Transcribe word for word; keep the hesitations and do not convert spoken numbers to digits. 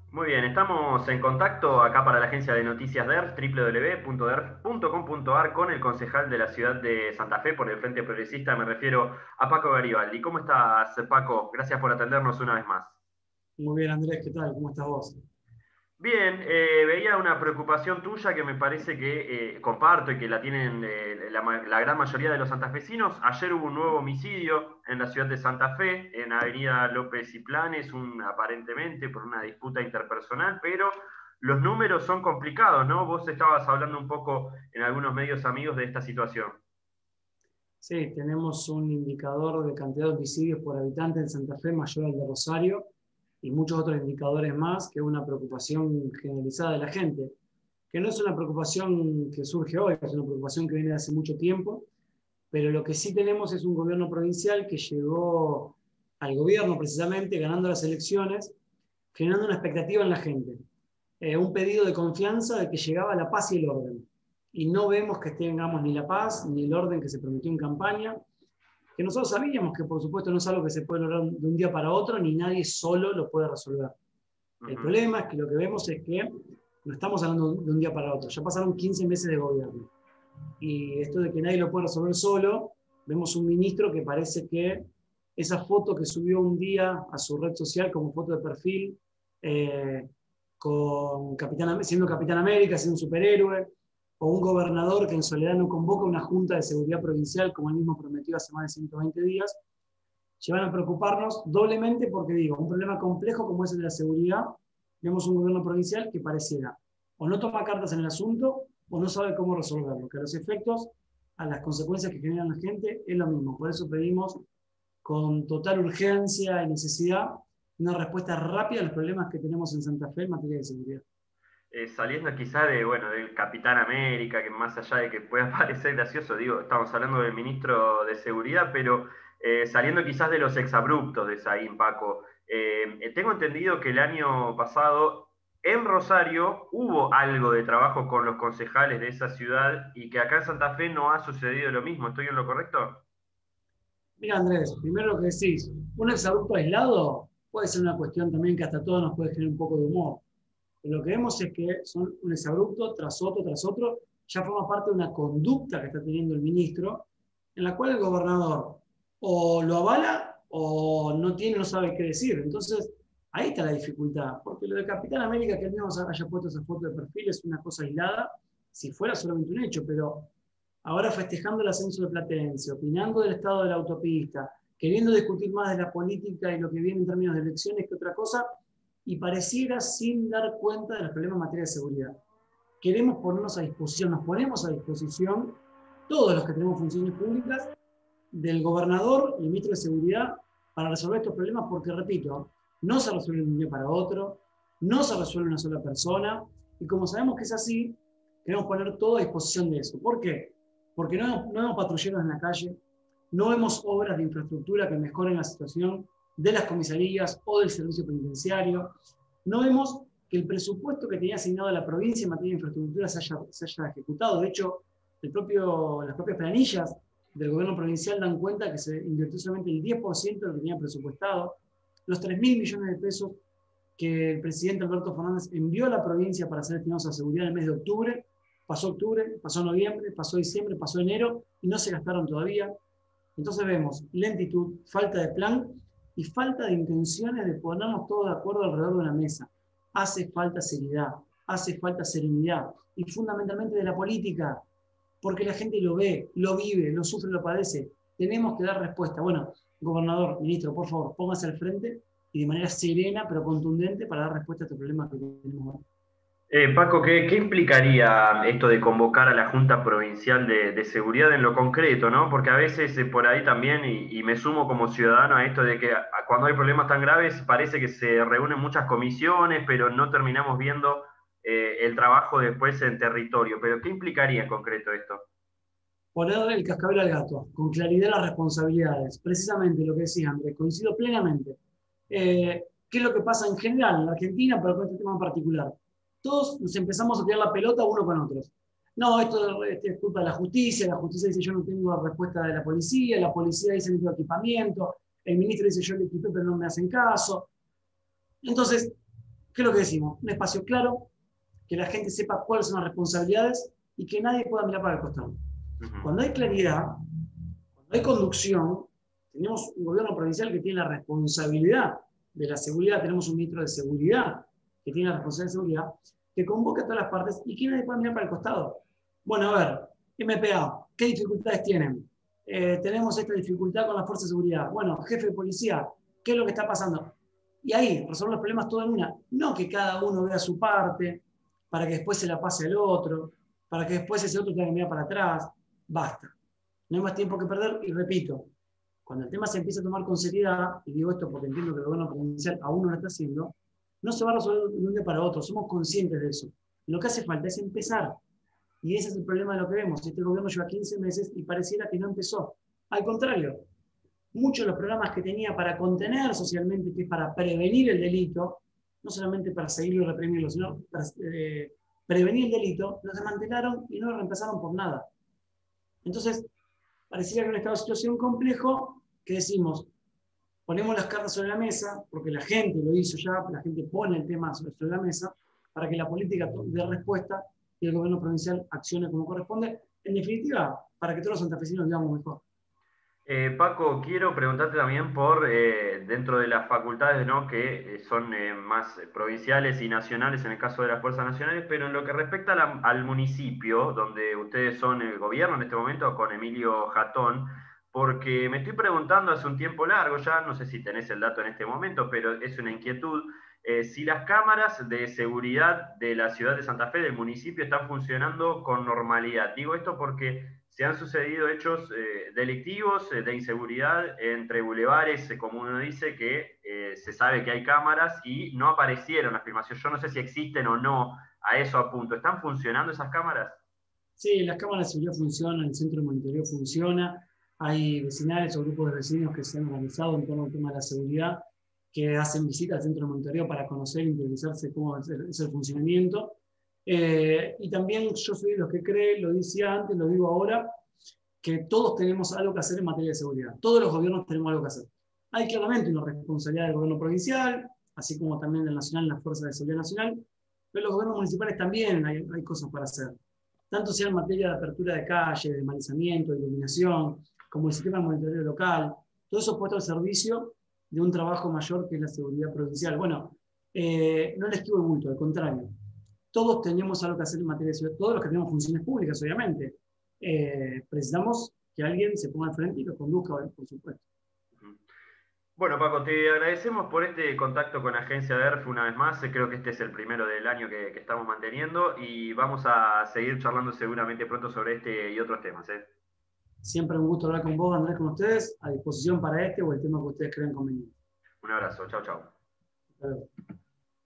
Muy bien, estamos en contacto acá para la agencia de noticias D E R, w w w punto d e r punto com punto a r, con el concejal de la ciudad de Santa Fe por el Frente Progresista. Me refiero a Paco Garibaldi. ¿Cómo estás, Paco? Gracias por atendernos una vez más. Muy bien, Andrés, ¿qué tal? ¿Cómo estás vos? Bien, eh, veía una preocupación tuya que me parece que eh, comparto y que la tienen eh, la, la gran mayoría de los santafesinos. Ayer hubo un nuevo homicidio en la ciudad de Santa Fe, en Avenida López y Planes, un, aparentemente por una disputa interpersonal, pero los números son complicados, ¿no? Vos estabas hablando un poco en algunos medios amigos de esta situación. Sí, tenemos un indicador de cantidad de homicidios por habitante en Santa Fe mayor al de Rosario y muchos otros indicadores más, que es una preocupación generalizada de la gente, que no es una preocupación que surge hoy, es una preocupación que viene de hace mucho tiempo, pero lo que sí tenemos es un gobierno provincial que llegó al gobierno precisamente ganando las elecciones, generando una expectativa en la gente, eh, un pedido de confianza de que llegaba la paz y el orden. Y no vemos que tengamos ni la paz ni el orden que se prometió en campaña, que nosotros sabíamos que por supuesto no es algo que se puede lograr de un día para otro, ni nadie solo lo puede resolver. Uh El -huh. problema es que lo que vemos es que no estamos hablando de un día para otro, ya pasaron quince meses de gobierno. Y esto de que nadie lo puede resolver solo, vemos un ministro que parece que esa foto que subió un día a su red social como foto de perfil, eh, con Capitán, siendo Capitán América, siendo un superhéroe, o un gobernador que en soledad no convoca una junta de seguridad provincial, como él mismo prometió hace más de ciento veinte días, llevan a preocuparnos doblemente porque, digo, un problema complejo como es el de la seguridad, vemos un gobierno provincial que pareciera o no toma cartas en el asunto o no sabe cómo resolverlo, que a los efectos, a las consecuencias que generan la gente, es lo mismo. Por eso pedimos con total urgencia y necesidad una respuesta rápida a los problemas que tenemos en Santa Fe en materia de seguridad. Eh, saliendo quizá de, bueno, del Capitán América, que más allá de que pueda parecer gracioso, digo, estamos hablando del ministro de Seguridad, pero eh, saliendo quizás de los exabruptos de Saín, Paco, eh, tengo entendido que el año pasado en Rosario hubo algo de trabajo con los concejales de esa ciudad y que acá en Santa Fe no ha sucedido lo mismo. ¿Estoy en lo correcto? Mira, Andrés, primero lo que decís, un exabrupto aislado puede ser una cuestión también que hasta todos nos puede generar un poco de humor. Pero lo que vemos es que son un exabrupto tras otro, tras otro, ya forma parte de una conducta que está teniendo el ministro, en la cual el gobernador o lo avala o no tiene, no sabe qué decir. Entonces, ahí está la dificultad, porque lo de Capitán América, que él mismo haya puesto esa foto de perfil, es una cosa aislada, si fuera solamente un hecho, pero ahora festejando el ascenso de Platense, opinando del estado de la autopista, queriendo discutir más de la política y lo que viene en términos de elecciones que otra cosa, y pareciera sin dar cuenta de los problemas en materia de seguridad. Queremos ponernos a disposición, nos ponemos a disposición, todos los que tenemos funciones públicas, del gobernador y el ministro de Seguridad para resolver estos problemas, porque, repito, no se resuelve de un día para otro, no se resuelve una sola persona, y como sabemos que es así, queremos poner todo a disposición de eso. ¿Por qué? Porque no, no vemos patrulleros en la calle, no vemos obras de infraestructura que mejoren la situación de las comisarías o del servicio penitenciario, no vemos que el presupuesto que tenía asignado a la provincia en materia de infraestructura se haya, se haya ejecutado. De hecho, el propio, las propias planillas del gobierno provincial dan cuenta que se invirtió solamente el diez por ciento de lo que tenía presupuestado. Los tres mil millones de pesos que el presidente Alberto Fernández envió a la provincia para ser destinados a seguridad en el mes de octubre, pasó octubre, pasó noviembre, pasó diciembre, pasó enero y no se gastaron todavía. Entonces vemos lentitud, falta de plan y falta de intenciones de ponernos todos de acuerdo alrededor de una mesa. Hace falta seriedad, hace falta serenidad y fundamentalmente de la política, porque la gente lo ve, lo vive, lo sufre, lo padece. Tenemos que dar respuesta. Bueno, gobernador, ministro, por favor, póngase al frente y de manera serena pero contundente para dar respuesta a estos problemas que tenemos hoy. Eh, Paco, ¿qué, ¿qué implicaría esto de convocar a la Junta Provincial de, de Seguridad en lo concreto, ¿no? Porque a veces eh, por ahí también, y, y me sumo como ciudadano a esto de que a- cuando hay problemas tan graves parece que se reúnen muchas comisiones, pero no terminamos viendo eh, el trabajo después en territorio. Pero ¿qué implicaría en concreto esto? Ponerle el cascabel al gato, con claridad las responsabilidades. Precisamente lo que decía Andrés, coincido plenamente. Eh, ¿Qué es lo que pasa en general en la Argentina, pero con este tema en particular? Todos nos empezamos a tirar la pelota uno con otros. No, esto, esto es culpa de la justicia, la justicia dice yo no tengo respuesta de la policía, la policía dice no tengo equipamiento, el ministro dice yo le equipé pero no me hacen caso. Entonces, ¿Qué es lo que decimos? Un espacio claro, que la gente sepa cuáles son las responsabilidades y que nadie pueda mirar para el costado. Ujú. Cuando hay claridad, cuando hay conducción, tenemos un gobierno provincial que tiene la responsabilidad de la seguridad, tenemos un ministro de seguridad que tiene la responsabilidad de seguridad, que convoca a todas las partes y que nadie pueda mirar para el costado. Bueno, a ver, M P A, ¿qué dificultades tienen? Eh, tenemos esta dificultad con la fuerza de seguridad. Bueno, jefe de policía, ¿qué es lo que está pasando? Y ahí, resolver los problemas todo en una. No que cada uno vea su parte, para que después se la pase al otro, para que después ese otro tenga que mirar para atrás. Basta. No hay más tiempo que perder y repito, cuando el tema se empieza a tomar con seriedad, y digo esto porque entiendo que el gobierno provincial aún no lo está haciendo, no se va a resolver de un día para otro, somos conscientes de eso. Lo que hace falta es empezar. Y ese es el problema de lo que vemos. Este gobierno lleva quince meses y pareciera que no empezó. Al contrario, muchos de los programas que tenía para contener socialmente, que es para prevenir el delito, no solamente para seguirlo y reprimirlo, sino para eh, prevenir el delito, los desmantelaron y no lo reemplazaron por nada. Entonces, pareciera que en un estado de situación complejo, que decimos, ponemos las cartas sobre la mesa, porque la gente lo hizo ya, la gente pone el tema sobre, sobre la mesa, para que la política dé respuesta y el gobierno provincial accione como corresponde. En definitiva, para que todos los santafesinos vivamos mejor. Eh, Paco, quiero preguntarte también por, eh, dentro de las facultades, ¿no?, que eh, son eh, más provinciales y nacionales en el caso de las fuerzas nacionales, pero en lo que respecta a la- al municipio, donde ustedes son el gobierno en este momento con Emilio Jatón, porque me estoy preguntando hace un tiempo largo ya, no sé si tenés el dato en este momento, pero es una inquietud, eh, si las cámaras de seguridad de la ciudad de Santa Fe, del municipio, están funcionando con normalidad. Digo esto porque se han sucedido hechos eh, delictivos, eh, de inseguridad entre bulevares, eh, como uno dice, que eh, se sabe que hay cámaras y no aparecieron las filmaciones. Yo no sé si existen o no, a eso apunto. ¿Están funcionando esas cámaras? Sí, las cámaras de seguridad funcionan, el centro de monitoreo funciona, hay vecinales o grupos de vecinos que se han organizado en torno al tema de la seguridad, que hacen visitas al centro de monitoreo para conocer e interiorizarse cómo es el, es el funcionamiento. Eh, y también yo soy de los que cree, lo decía antes, lo digo ahora, que todos tenemos algo que hacer en materia de seguridad. Todos los gobiernos tenemos algo que hacer. Hay claramente una responsabilidad del gobierno provincial, así como también del nacional, las fuerzas de seguridad nacional, pero los gobiernos municipales también hay, hay cosas para hacer. Tanto sea en materia de apertura de calles, de balizamiento, de iluminación, como el sistema de monitoreo local, todo eso puesto al servicio de un trabajo mayor que es la seguridad provincial. Bueno, eh, no les esquivo el bulto, al contrario. Todos tenemos algo que hacer en materia de seguridad, todos los que tenemos funciones públicas, obviamente. Eh, precisamos que alguien se ponga al frente y lo conduzca, por supuesto. Bueno, Paco, te agradecemos por este contacto con Agencia D E R F una vez más. Creo que este es el primero del año que, que estamos manteniendo y vamos a seguir charlando seguramente pronto sobre este y otros temas, ¿eh? Siempre un gusto hablar con vos, Andrés, con ustedes, a disposición para este o el tema que ustedes crean conveniente. Un abrazo, chao, chao. Hasta luego.